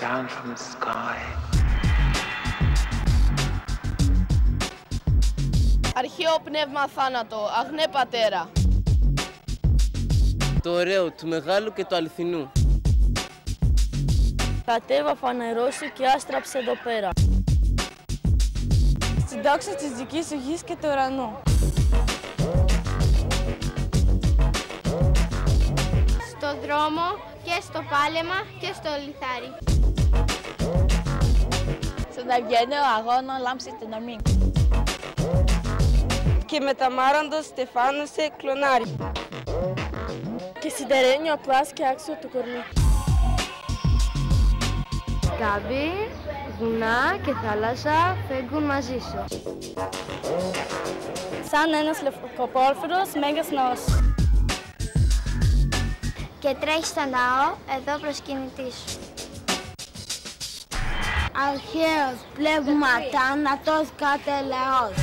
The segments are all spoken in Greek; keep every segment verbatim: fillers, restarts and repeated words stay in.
down from the sky. Αρχαίο πνεύμα θάνατο, αγνέ πατέρα. Το ωραίο, του μεγάλου και του αληθινού. Κατέβα φανερώσει και άστραψε εδώ πέρα. Στην δόξα της δικής σου γης και του ουρανού. Στο δρόμο και στο πάλεμα και στο λιθάρι. Στον αυγένεο αγώνα λάμψη την ορμή. Και με τα μάραντος στεφάνου σε κλονάρι. Και σιδερένιο πλάς και άξιο του κορμί. Καμπή, βουνά και θάλασσα φεύγουν μαζί σου. Σαν ένας λευκοπόρφυρος μέγας ναός. Και τρέχει στο ναό εδώ προσκυνητή σου. Αρχαίος πνεύμα θάνατος κάθε λαός.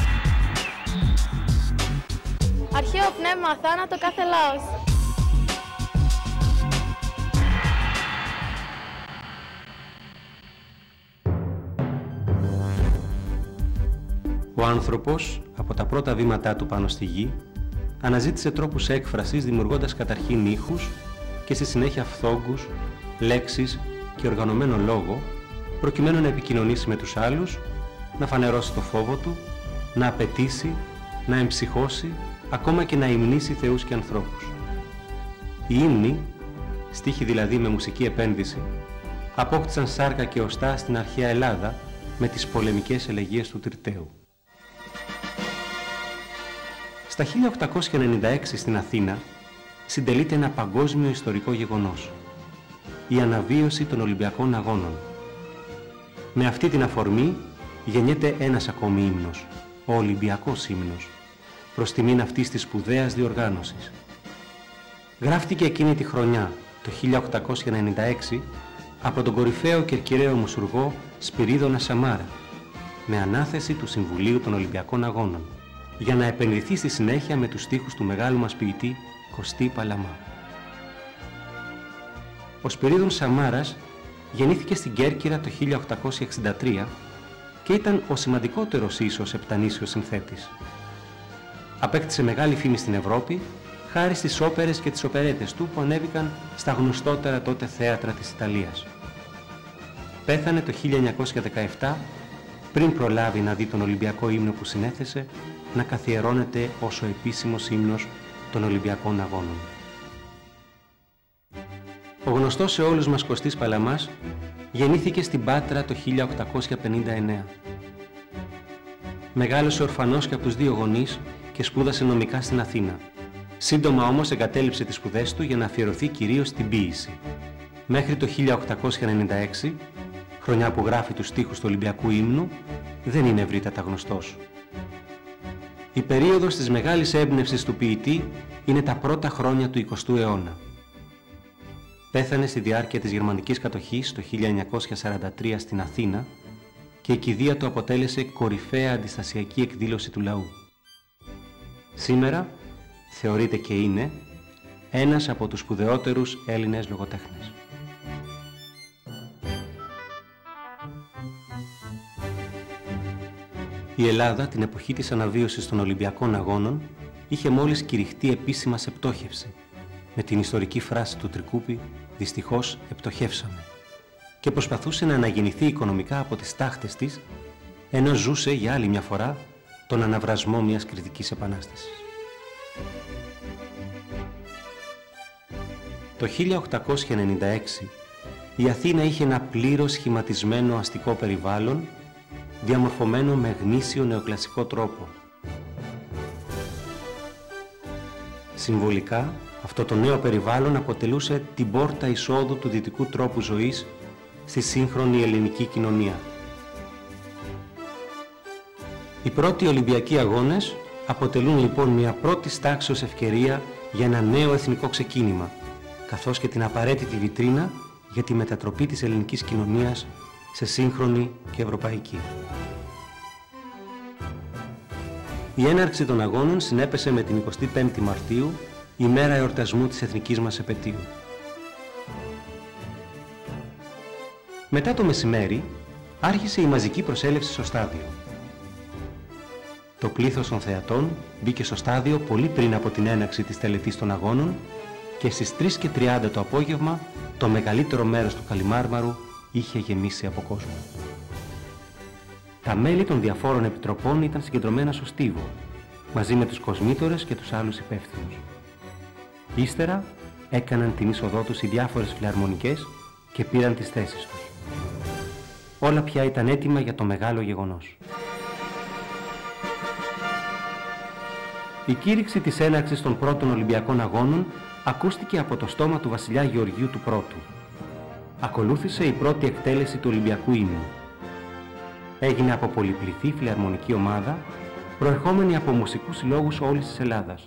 Αρχαίο πνεύμα θάνατο κάθε λαός. Ο άνθρωπος, από τα πρώτα βήματά του πάνω στη γη, αναζήτησε τρόπους έκφρασης δημιουργώντας καταρχήν ήχους και στη συνέχεια φθόγκους, λέξεις και οργανωμένο λόγο, προκειμένου να επικοινωνήσει με τους άλλους, να φανερώσει το φόβο του, να απαιτήσει, να εμψυχώσει, ακόμα και να υμνήσει θεούς και ανθρώπους. Οι ύμνοι, στίχοι δηλαδή με μουσική επένδυση, απόκτησαν σάρκα και οστά στην αρχαία Ελλάδα με τις πολεμικές ελεγείες του Τυρταίου. Στα χίλια οκτακόσια ενενήντα έξι στην Αθήνα συντελείται ένα παγκόσμιο ιστορικό γεγονός, η αναβίωση των Ολυμπιακών Αγώνων. Με αυτή την αφορμή γεννιέται ένας ακόμη ύμνος, ο Ολυμπιακός ύμνος, προς τιμήν αυτής της σπουδαίας διοργάνωσης. Γράφτηκε εκείνη τη χρονιά, το χίλια οκτακόσια ενενήντα έξι, από τον κορυφαίο κερκυραίο μουσουργό Σπυρίδωνα Σαμάρα, με ανάθεση του Συμβουλίου των Ολυμπιακών Αγώνων, για να επενδυθεί στη συνέχεια με τους στίχους του μεγάλου μας ποιητή Κωστή Παλαμά. Ο Σπυρίδων Σαμάρας γεννήθηκε στην Κέρκυρα το χίλια οκτακόσια εξήντα τρία και ήταν ο σημαντικότερος ίσως επτανήσιος συνθέτης. Απέκτησε μεγάλη φήμη στην Ευρώπη χάρη στις όπερες και τις οπερέτες του που ανέβηκαν στα γνωστότερα τότε θέατρα της Ιταλίας. Πέθανε το χίλια εννιακόσια δεκαεπτά πριν προλάβει να δει τον Ολυμπιακό ύμνο που συνέθεσε να καθιερώνεται ως ο επίσημος ύμνος των Ολυμπιακών Αγώνων. Ο γνωστός σε όλους μας Κωστής Παλαμάς γεννήθηκε στην Πάτρα το χίλια οκτακόσια πενήντα εννέα. Μεγάλωσε ορφανός και από τους δύο γονείς και σπούδασε νομικά στην Αθήνα. Σύντομα όμως εγκατέλειψε τις σπουδές του για να αφιερωθεί κυρίως στην ποίηση. Μέχρι το χίλια οκτακόσια ενενήντα έξι, χρονιά που γράφει τους στίχους του Ολυμπιακού ύμνου, δεν είναι ευρύτατα γνωστός. Η περίοδος της μεγάλης έμπνευσης του ποιητή είναι τα πρώτα χρόνια του εικοστού αιώνα. Πέθανε στη διάρκεια της γερμανικής κατοχής το χίλια εννιακόσια σαράντα τρία στην Αθήνα και η κηδεία του αποτέλεσε κορυφαία αντιστασιακή εκδήλωση του λαού. Σήμερα θεωρείται και είναι ένας από τους σπουδαιότερους Έλληνες λογοτέχνες. Η Ελλάδα την εποχή της αναβίωσης των Ολυμπιακών Αγώνων είχε μόλις κηρυχτεί επίσημα σε πτώχευση, με την ιστορική φράση του Τρικούπη «Δυστυχώς επτοχεύσαμε», και προσπαθούσε να αναγεννηθεί οικονομικά από τις τάχτες της, ενώ ζούσε για άλλη μια φορά τον αναβρασμό μιας κριτικής επανάστασης. Το χίλια οκτακόσια ενενήντα έξι η Αθήνα είχε ένα πλήρως σχηματισμένο αστικό περιβάλλον, διαμορφωμένο με γνήσιο νεοκλασικό τρόπο. Συμβολικά, αυτό το νέο περιβάλλον αποτελούσε την πόρτα εισόδου του δυτικού τρόπου ζωής στη σύγχρονη ελληνική κοινωνία. Οι πρώτοι Ολυμπιακοί Αγώνες αποτελούν λοιπόν μια πρώτη τάξεως ευκαιρία για ένα νέο εθνικό ξεκίνημα, καθώς και την απαραίτητη βιτρίνα για τη μετατροπή της ελληνικής κοινωνίας σε σύγχρονη και ευρωπαϊκή. Η έναρξη των αγώνων συνέπεσε με την εικοστή πέμπτη Μαρτίου, ημέρα εορτασμού της εθνικής μας επετείου. Μετά το μεσημέρι άρχισε η μαζική προσέλευση στο στάδιο. Το πλήθος των θεατών μπήκε στο στάδιο πολύ πριν από την έναρξη της τελετής των αγώνων και στις τρεις και τριάντα το απόγευμα το μεγαλύτερο μέρος του Καλιμάρμαρου είχε γεμίσει από κόσμο. Τα μέλη των διαφόρων επιτροπών ήταν συγκεντρωμένα στο στίβο, μαζί με τους κοσμήτορες και τους άλλους υπεύθυνους. Ύστερα έκαναν την είσοδό τους οι διάφορες φιλαρμονικές και πήραν τις θέσεις τους. Όλα πια ήταν έτοιμα για το μεγάλο γεγονός. Η κήρυξη της έναρξης των πρώτων Ολυμπιακών Αγώνων ακούστηκε από το στόμα του βασιλιά Γεωργίου του Πρώτου. Ακολούθησε η πρώτη εκτέλεση του Ολυμπιακού ύμνου. Έγινε από πολυπληθή φιλαρμονική ομάδα, προερχόμενη από μουσικούς συλλόγους όλης της Ελλάδας.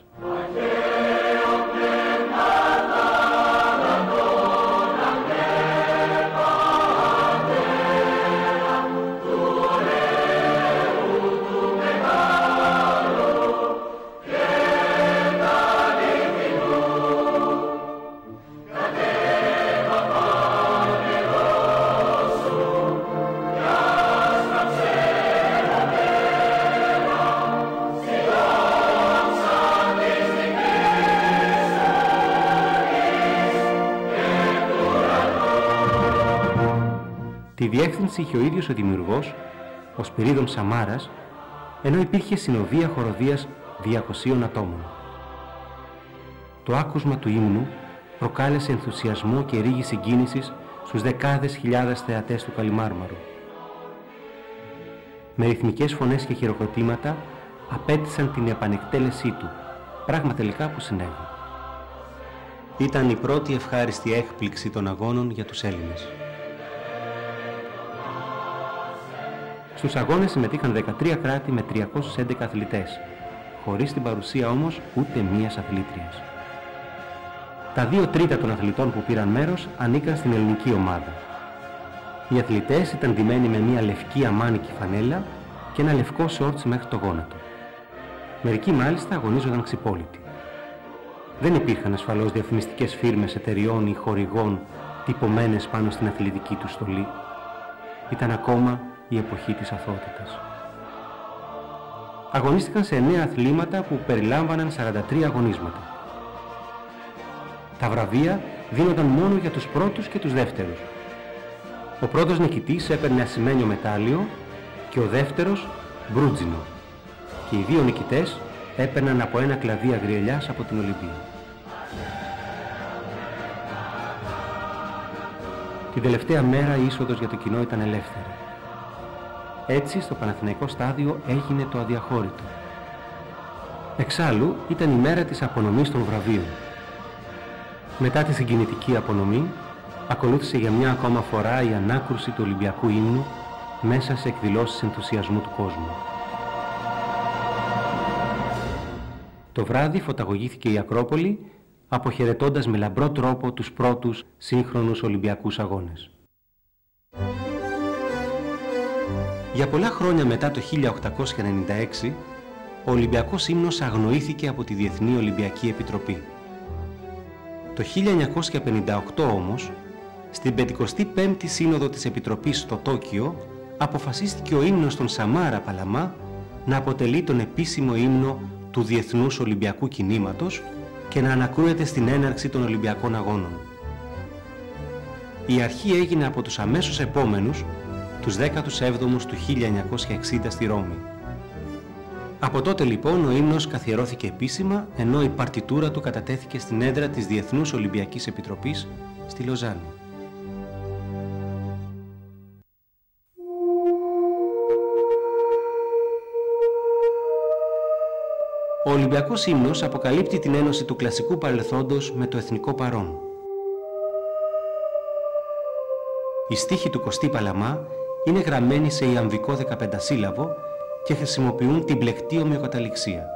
Τη διεύθυνση είχε ο ίδιος ο δημιουργός, ο Σπυρίδων Σαμάρας, ενώ υπήρχε συνοδεία χοροδίας διακοσίων ατόμων. Το άκουσμα του ύμνου προκάλεσε ενθουσιασμό και ρίγη συγκίνησης στους δεκάδες χιλιάδες θεατές του Καλιμάρμαρου. Με ρυθμικές φωνές και χειροκροτήματα απέτησαν την επανεκτέλεσή του, πράγμα τελικά που συνέβη. Ήταν η πρώτη ευχάριστη έκπληξη των αγώνων για τους Έλληνες. Στους αγώνες συμμετείχαν δεκατρία κράτη με τριακόσιους έντεκα αθλητές, χωρίς την παρουσία όμως ούτε μίας αθλήτριας. Τα δύο τρίτα των αθλητών που πήραν μέρος ανήκαν στην ελληνική ομάδα. Οι αθλητές ήταν ντυμένοι με μια λευκή αμάνικη φανέλα και ένα λευκό σόρτς μέχρι το γόνατο. Μερικοί μάλιστα αγωνίζονταν ξυπόλοιτοι. Δεν υπήρχαν ασφαλώς διαφημιστικές φίρμες εταιριών ή χορηγών τυπωμένες πάνω στην αθλητική του στολή. Ήταν ακόμα η εποχή της αθωότητας. Αγωνίστηκαν σε εννέα αθλήματα που περιλάμβαναν σαράντα τρία αγωνίσματα. Τα βραβεία δίνονταν μόνο για τους πρώτους και τους δεύτερους. Ο πρώτος νικητής έπαιρνε ασημένιο μετάλλιο και ο δεύτερος μπρούτζινο. Και οι δύο νικητές έπαιρναν από ένα κλαδί αγριελιάς από την Ολυμπία. Την τελευταία μέρα η είσοδος για το κοινό ήταν ελεύθερη. Έτσι, στο Παναθηναϊκό στάδιο έγινε το αδιαχώρητο. Εξάλλου, ήταν η μέρα της απονομής των βραβείων. Μετά τη συγκινητική απονομή, ακολούθησε για μια ακόμα φορά η ανάκρουση του Ολυμπιακού ύμνου μέσα σε εκδηλώσεις ενθουσιασμού του κόσμου. Το βράδυ φωταγωγήθηκε η Ακρόπολη, αποχαιρετώντας με λαμπρό τρόπο τους πρώτους σύγχρονους Ολυμπιακούς Αγώνες. Για πολλά χρόνια μετά το χίλια οκτακόσια ενενήντα έξι, ο Ολυμπιακός ύμνος αγνοήθηκε από τη Διεθνή Ολυμπιακή Επιτροπή. Το χίλια εννιακόσια πενήντα οκτώ όμως, στην πεντηκοστή πέμπτη Σύνοδο της Επιτροπής στο Τόκιο, αποφασίστηκε ο ύμνος των Σαμάρα Παλαμά να αποτελεί τον επίσημο ύμνο του Διεθνούς Ολυμπιακού Κινήματος και να ανακρούεται στην έναρξη των Ολυμπιακών Αγώνων. Η αρχή έγινε από τους αμέσως επόμενους, τους δέκατους έβδομους του χίλια εννιακόσια εξήντα στη Ρώμη. Από τότε λοιπόν ο ύμνος καθιερώθηκε επίσημα, ενώ η παρτιτούρα του κατατέθηκε στην έδρα της Διεθνούς Ολυμπιακής Επιτροπής στη Λοζάνη. Ο Ολυμπιακός ύμνος αποκαλύπτει την ένωση του κλασικού παρελθόντος με το εθνικό παρόν. Οι στίχοι του Κωστή Παλαμά είναι γραμμένοι σε ιαμβικό δεκαπεντασύλλαβο και χρησιμοποιούν την πλεκτή ομοιοκαταληξία.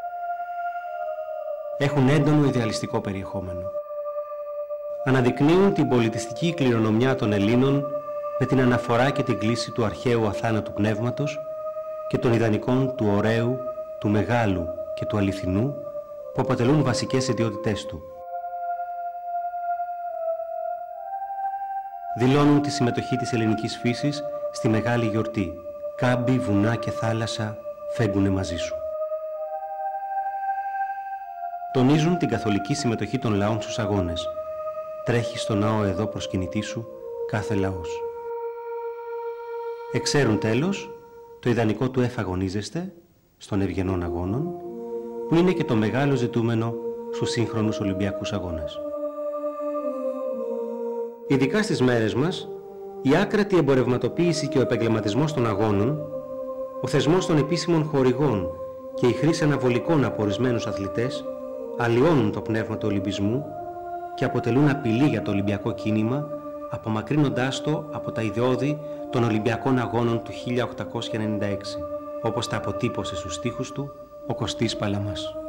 Έχουν έντονο ιδεαλιστικό περιεχόμενο. Αναδεικνύουν την πολιτιστική κληρονομιά των Ελλήνων με την αναφορά και την κλίση του αρχαίου αθάνατου πνεύματος και των ιδανικών του ωραίου, του μεγάλου και του αληθινού που αποτελούν βασικές ιδιότητές του. δηλώνουν τη συμμετοχή της ελληνικής φύσης στη μεγάλη γιορτή. Κάμπι, βουνά και θάλασσα φέγγουνε μαζί σου. Τονίζουν την καθολική συμμετοχή των λαών στους αγώνες. Τρέχει στο ναό εδώ προσκυνητή σου κάθε λαός. Εξέρουν τέλος το ιδανικό του εφαγωνίζεστε στον ευγενών αγώνων, που είναι και το μεγάλο ζητούμενο στους σύγχρονους Ολυμπιακούς αγώνες. Ειδικά στις μέρες μας, η άκρατη εμπορευματοποίηση και ο επαγγελματισμός των αγώνων, ο θεσμός των επίσημων χορηγών και η χρήση αναβολικών από ορισμένους αθλητές αλλοιώνουν το πνεύμα του Ολυμπισμού και αποτελούν απειλή για το Ολυμπιακό κίνημα, απομακρύνοντάς το από τα ιδεώδη των Ολυμπιακών Αγώνων του χίλια οκτακόσια ενενήντα έξι, όπως τα αποτύπωσε στους στίχους του ο Κωστής Παλαμάς.